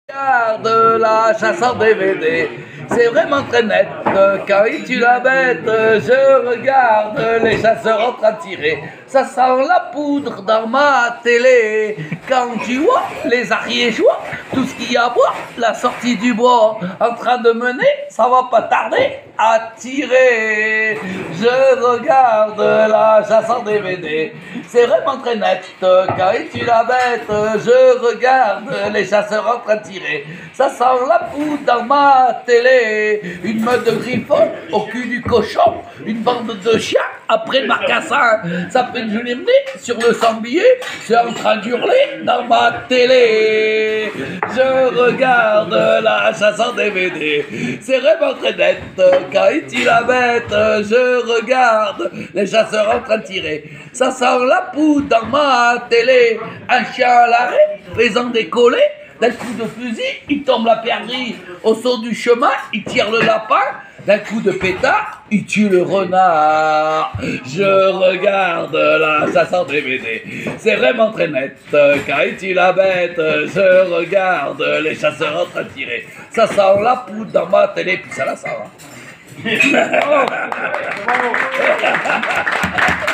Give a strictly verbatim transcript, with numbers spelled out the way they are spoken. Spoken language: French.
Regarde la chasse en D V D, c'est vraiment très net. Quand il tue la bête, je regarde les chasseurs en train de tirer. Ça sent la poudre dans ma télé. Quand tu vois les ariégeois, tout ce qu'il y a à boire, la sortie du bois en train de mener, ça va pas tarder à tirer. Je regarde la chasse en D V D, c'est vraiment très net. Quand il tue la bête, je regarde les chasseurs en train de tirer. Ça sent la poudre dans ma télé. Une meute de griffons au cul du cochon, une bande de chiens après le marcassin. Ça fait une jolie menée sur le sanglier, c'est en train d'hurler dans ma télé. Je regarde la chasse en D V D, c'est vraiment très net. Quand il tue la bête, je regarde les chasseurs en train de tirer. Ça sent la poudre dans ma télé. Un chien à l'arrêt, faisant décoller. D'un coup de fusil, il tombe la perdrix au saut du chemin, il tire le lapin. D'un coup de pétard, il tue le renard. Je regarde la chasse en D V D, c'est vraiment très net. Quand il tue la bête, je regarde les chasseurs en train de tirer. Ça sent la poudre dans ma télé, puis ça la sent. Hein.